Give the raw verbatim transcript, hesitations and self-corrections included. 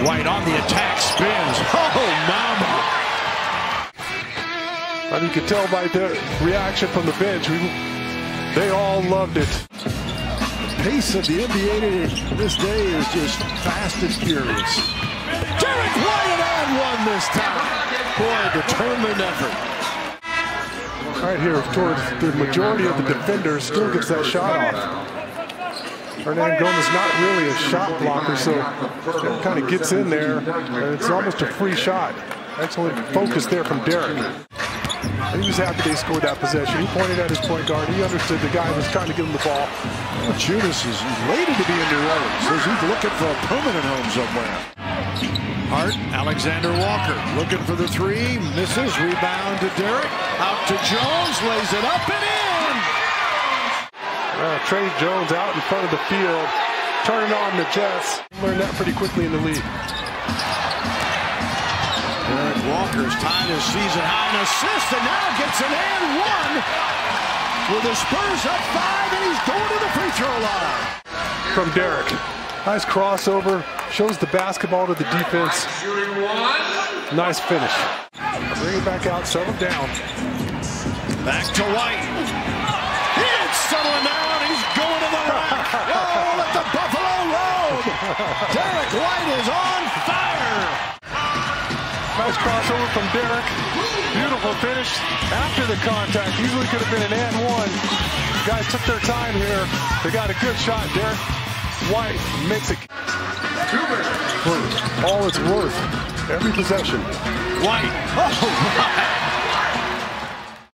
White on the attack, spins. Oh, mama! And you could tell by the reaction from the bench, we, they all loved it. The pace of the N B A this day is just fast and furious. Derrick White and one this time. Boy, determined effort. Right here, towards the majority of the defenders, still gets that shot off. Hernan Gomez not really a shot blocker, so it kind of gets in there, and it's almost a free shot. Excellent focus there from Derrick. And he was happy they scored that possession. He pointed at his point guard. He understood the guy was trying to give him the ball. Judas is elated to be in New Orleans. Says he's looking for a permanent home somewhere. Hart, Alexander Walker looking for the three, misses, rebound to Derrick, out to Jones, lays it up and in. Uh, Trey Jones out in front of the field, turning on the Jets. Learned that pretty quickly in the league. Derrick Walker's tied his season high in assists and now gets an and one with the Spurs up five, and he's going to the free throw line. From Derrick. Nice crossover, shows the basketball to the defense. Nice finish. Bring it back out, settle down. Back to White. He ain't settling down, he's going to the rack. Oh, let the Buffalo roam. Derrick White is on fire. Nice crossover from Derrick. Beautiful finish after the contact. Easily could have been an and one. Guys took their time here. They got a good shot. Derrick White makes it for all it's worth. Every possession. White. Oh, my.